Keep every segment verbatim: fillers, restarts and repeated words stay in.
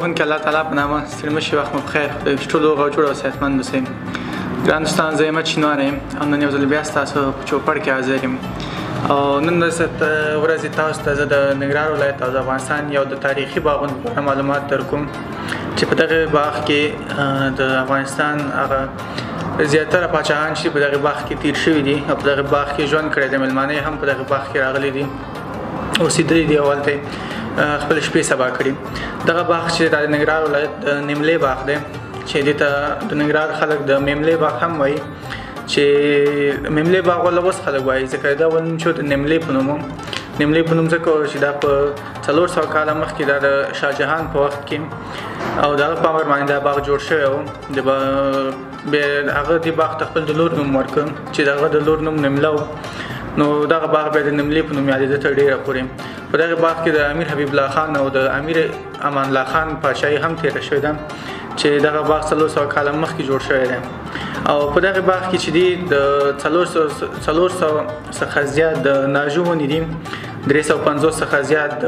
بخون که الله تعالی په نامه ستړي مشئ، وخت مو بخیر. خدای چې ټول روغ او جوړ او صحتمند اوسئ. ګران دوستان، زه احمد شینواری یم او نن یو ځل بیا ستاسو په چوپړ کې حاضر یم. او نن ورځې تاسو ته زه د ننګرهار ولایت او د افغانستان یو د تاریخي باغونو په اړه معلومات درکوم چې په دغه باغ کې د افغانستان هغه زیاتره پاچاهان چې په دغه باغ کې تیر شوي دي او په دغه باغ کې ژوند کړی دی، مېلمانه هم په دغه باغ کې راغلي دي، اوسېدلي دي او هلته خپل شپې سبا کړي. دغه باغ چې د ننګرهار ولایت د نیملې باغ دی چې دې ته د ننګرهار خلک د میملې باغ هم وایي، چې میملې باغ ول اوس خلک وایي ځکه دا ول چې د نیملې په نوم نیملې په نوم ځکه چې دا په څلور سوه کاله مخکې دا د شاهجهان په وخت کې او دغه په امر باندې دا باغ جوړ شوی و. د هغه دې باغ ته خپل د لور نوم ورکړ چې د هغه د لور نوم نیمله و، نو دغه باغ بیا د نیملې په نوم یادېده تر ډېره پورې. په دغه باغ کې د امیر حبیب الله خان او د امیر امان الله خان پاچاهي هم تېره شوې ده چې دغه باغ څلور سوه کاله مخکې جوړ شوی دی. او په دغه باغ کې چې دي د څلور سوه څخه زیات د ناژو ونې دي، درې سوه پنځوس څخه زیات د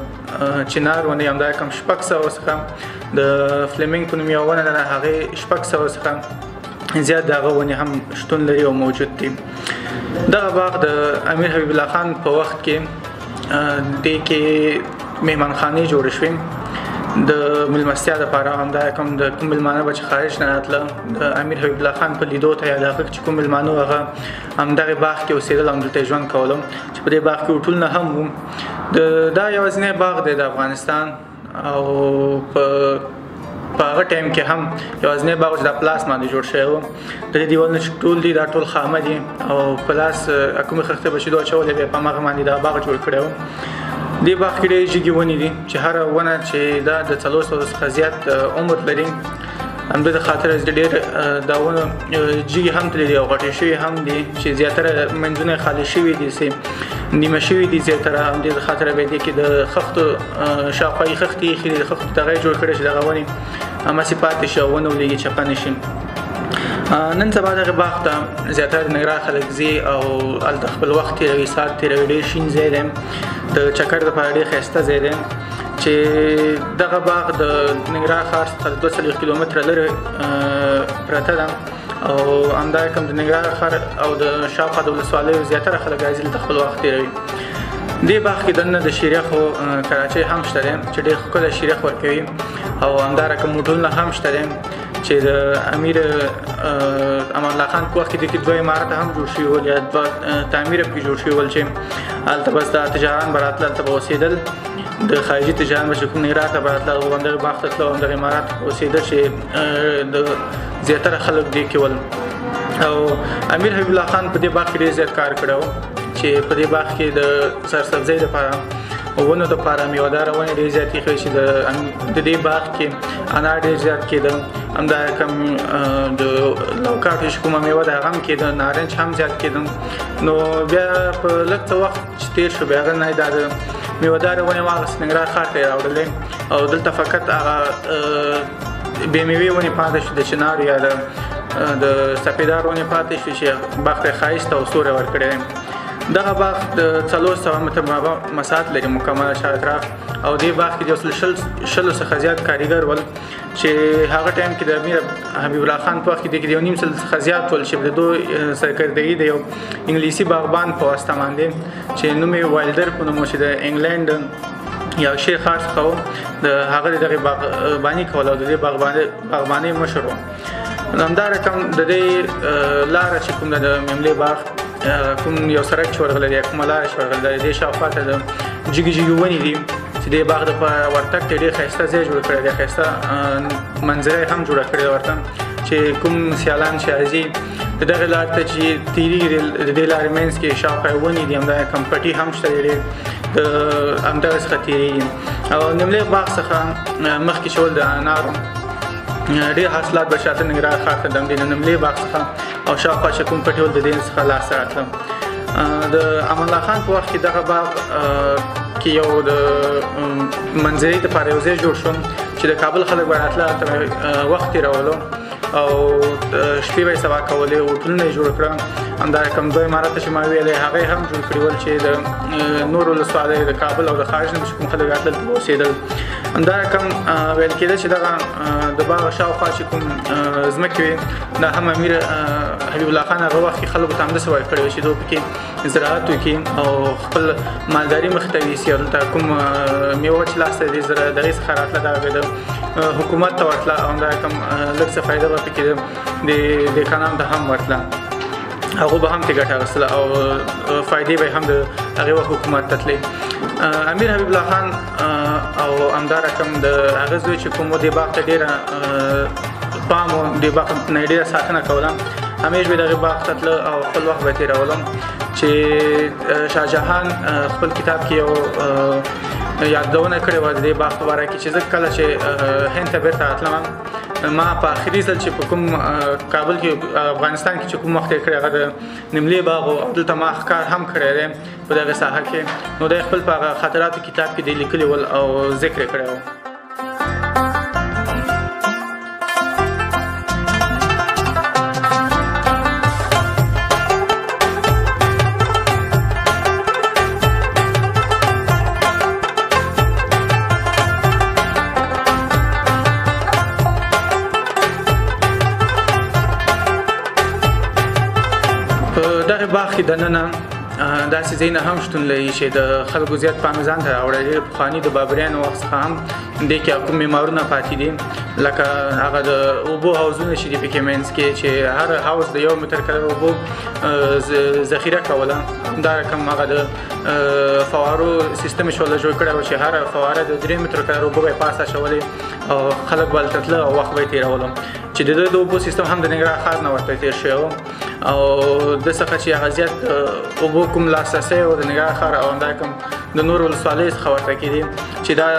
چنار ونې، همدارنګه کم شپږ سوه څخه د فلیمینګ په نوم یوه ونه ده، هغې شپږ سوه څخه زیات د هغه ونې هم شتون لري او موجود دي. دغه باغ د امیر حبیب الله خان په وخت کې دې کې مهمانخانې جوړې شوې د مېلمستیا دپاره، همدارنګه کوم د کوم مېلمانه به چې خارج نه راتله د امیر حبیب الله خان په لیدو ته یا د هغه چې کوم مېلمانه وو هغه همدغه باغ کې اوسېدل او همدلته یې ژوند کولو، چې په دې باغ کې هوټلونه هم وو. دا یوازینی باغ دی د افغانستان او په په هغه ټایم کې هم یوازینی باغ چې د پلاس باندې جوړ شوی و. د دې دیوالونه چې ټول دي دا ټول خامه دي او پلاس کومې خښتې به شیدو اچولې دی په هماغه باندې دا باغ جوړ کړی و. دې باغ کې ډېرې جګې ونې دي چې هره ونه چې دا د څلور سوو څخه زیات عمر لري، همدې د خاطره چې ډېر دا ونه جګې هم تللي دي او غټې شوي هم دي چې زیاتره منځونه خالي شوي دي، چې نیمه شوي دي زیاتره. همدې د خاطره به دې کې د خښتو شاوخوا یې خښتې ایښي دي، د خښتو دغه یې جوړ کړی چې دغه ونې هماسې پاتې شي او ونه ولېږي چپه نه شي. نن سبا دغه باغ ته زیاتره د ننګرهار خلک ځي او هلته خپل وخت تېروي، ساعت تېروي. ډېر شین ځای دی، د چکر دپاره ډېر ښایسته ځای دی چې دغه باغ د ننګرهار ښار څخه دوه څلوېښت کیلومتره لرې پرته ده او همدارنګه د ننګرهار ښار او د شاوخوا د ولسوالیو زیاتره خلک راځي دلته خپل وخت تېروي. دې باغ کې دننه د شیریخو کراچۍ هم شته دی چې ډېر ښکلی شیریخ ورکوي او همدارنګه موټرونه هم شته دی چې د امیر امان الله خان په وخت کې دې کې دوه عمارته هم جوړ شوي ول یا دوه تعمیره پکې جوړ شوي ول چې هلته بس دا تجاران به راتله، هلته به اوسېدل، د خارجي تجاران به چې کوم ننګرهار ته به راتله هغه همدغه باغ ته تلل او همدغه عمارات اوسېدل چې د زیاتره خلک دې کې ول. او امیر حبیب الله خان په دې باغ کې ډېر زیات کار کړی و چې په دې باغ کې د سرسبزۍ دپاره ونو دپاره میوهداره ونې ډېر زیات ایښی چې د دې باغ کې انار ډېر زیات کېده، همدارنګه د لوکاټو چې کومه میوه ده هغه هم کېده، نارنج هم زیات کېده. نو بیا په لږ څه وخت چې تېر شو بیا هغه نه دا د میوهداره ونې واخیست ننګرهار ښار ته یې راوړلې او دلته فقط هغه بې میوې ونې پاتې شوې د چنارو یا د سپېدار ونې پاتې شوې چې باغ ته یې ښایست او سوری ورکړی دی. دغه باغ د څلور سوه متر مربع مساحت لري مکمله شااطراف او دې باغ کې د یو سل شلو څخه زیات کاریګر ول چې هغه ټایم کې د امیر حبیب الله خان په وخت کې د یو نیم سل څخه زیات ول چې د دوی سرکردګي د یو انګلیسي باغبان په واسطه باندې چې نوم یې وایلډر په نوم و چې د انګلینډ یو شی ښار څخه و، د هغه د دغې باغباني کوله او د دې باغبانۍ مشر و. همدارنګه د دې لاره چې کوم د میملې باغ کوم یو سړک چې ورغلی دی یا کومه لاره چې ورغلی دی، د دې شاوخوا ته د جګې جګې ونې دي چې دې باغ دپاره ورتګ ته ډېر ښایسته ځای جوړ کړی دی، ښایسته منظره یې هم جوړه کړې ده ورته چې کوم سیالان چې راځي د دغې لارې ته چې تېرېږي د دې لارې منځ کې شاوخوا یې ونې دي، همدارنګه کوم پټي هم شته دی د همدغه څخه تېرېږي. او نیملې باغ څخه مخکې چې ول د انارو ډېر حاصلات به شاته ننګرهار ښار ته دم دي، د نیملې باغ څخه او شاوخوا چې کوم پټي ول د دې څخه لاسته راتله. د امان الله خان په وخت کې دغه باغ کې یو د منظرې دپاره یو ځای جوړ شو چې د کابل خلک به راتله، هلته وخت تېرولو او شپې به یې سبا کولې، هوټلونه یې جوړ کړه. همدارنګه کوم دوه عمارته چې ما ویلې هغه یې هم جوړ کړي ول چې د نورو ولسوالیو د کابل او د خارج نه چې کوم خلک راتلل اوسېدل. دا رقم ویل کېده چې دغه د باغ شاوخوا چې کوم ځمکې وې دا هم امیر حبیب الله خان هغه وخت کې خلکو ته همداسې وایي کړی و چې دوی پکې زراعت وکړي او خپل مالداري مخې ته یوسي او دلته کوم میوه چې لاسته د دغې څخه راتله دا به د حکومت ته ورتله او همدا رقم لږ څه فایده به پکې د دهقانانو ته هم ورتله هغوی به هم ترې ګټه اخیستله او فایدې به هم د هغې وخت حکومت ته تلې. امیر حبیب الله خان او همدا رقم د هغه زوی چې کوم و دې باغ ته ډېره پام و دې باغ نه یې ډېره ساتنه کوله همیش به دغې باغ ته تله او خپل وخت به تېرولم چې شاهجهان خپل کتاب کې یو یادونه کړې وه د دې باغ په باره کې چې زه کله چې هند ته بېرته راتلم ما په آخري ځل چې په کوم کابل کې افغانستان کې چې کوم وخت یې کړی هغه د نملې باغ و دلته ما ښکار هم کړی دی په دغې ساحه کې نو دی خپل په هغه خاطراتو کتاب کې دی لیکلي ول او ذکر یې کړی و. دغه باغ کې دننه داسې ځایونه هم شتون لري چې د خلکو زیات پام ځان ته راوړی ډېر پخواني د بابریانو وخت څخه هم دې کې کوم معمارونه پاتې دي لکه هغه د اوبو حوضونه چې دي پکې منځ کې چې هر حوض د یو متر کلر اوبو ذخیره کوله همدا رقم هغه د فوارو سیستم یې شوله جوړ کړی و چې هره فواره د درې مترو کلر اوبو به یې پاس اچولې او خلک به هلته تله او وخت به یې تېرولو چې د ده د اوبو سیستم هم د ننګرهار ښار نه ورته تېر شوی و او د څخه چې هغه زیات اوبو کوم لاسرسی و د ننګرهار ښار او همدا کوم د نورو ولسوالیو څخه ورته کېدي چې دا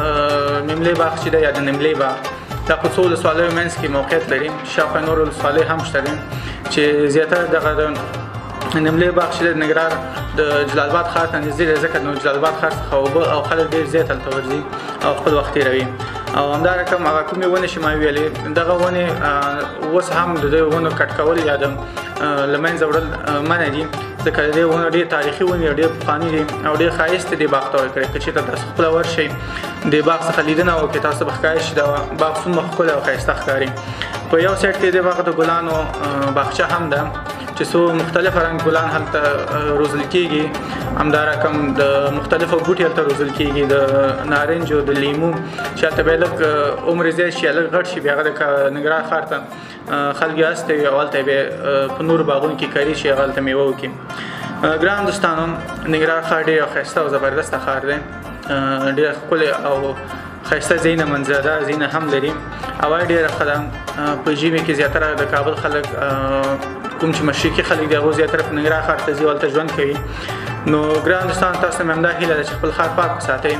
مملې باغ چې دی یا د نملې باغ دا په څو ولسوالیو منځ کې موقعیت لري شاوخوا نور ولسوالۍ هم شته دي چې زیاتره دغه د نملې باغ چې د ننګرهار د جلال آباد ښار ته نږدې دی ځکه نو جلال آباد ښار څخه اوبه او خلک ډېر زیات هلته ورځي او خپل وخت تېروي او همدا رقم هغه کومې ونې چې ما ویلې دغه ونې اوس هم د دې ونو کټ کول یا د له منځه وړل منع دي ځکه د دې ونو ډېر تاریخي ونې ډېر پخواني دي او ډېر ښایست دې باغ ته ورکړی که چېرته تاسو خپله ورشئ دې باغ څخه لیدنه وکړئ تاسو به ښکاري چې دا باغ څومره ښکلی او ښایسته ښکاري. په یو سایډ کې دې باغ د ګلانو باغچه هم ده چې څو مختلف رنګ ګلان هلته روزل کېږي همدا رقم د مختلفو بوټي هلته روزل کېږي د نارنجو د لیمو چې هلته به یې لږ عمر زیات شي لږ غټ شي بیا هغه د ننګرهار ښار ته خلک یې هسته وي او هلته یې بیا په نورو باغونو کې کاري شي هغه هلته میوه وکړي. ګران دوستانو ننګرهار ښار ډېر ښایسته او زبردسته ښار دی ډېر ښکلی او ښایسته ځایونه منظره ځایونه هم لري هوا یې ډېره ښه ده په ژمي کې زیاتره د کابل خلک کوم چې مشرقي خلک دي هغوی زیاتره په ننګرهار ښار ته ځي او هلته ژوند کوي نو ګران دوستان تاسو ته مې همدا هیله ده چې خپل ښار پاک وساتئ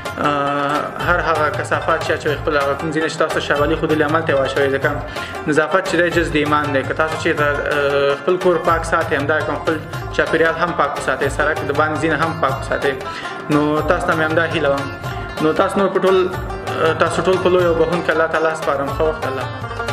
هر هغه کثافات چې اچوئ خپل هغه کوم ځایونه چې تاسو شاولي ښودلي عملته یې واچوئ ځکه نظافت چې دی جز د ایمان دی که تاسو چېرته خپل کور پاک ساتئ همدا رقم خپل چاپېریال هم پاک وساتئ سړک د باندې ځایونه هم پاک وساتئ نو تاسو ته مې همدا هیله وه نو تاسو نور په ټول تاسو ټول په لوی او بخښونکي الله تعالی سپارم ښه وخت الله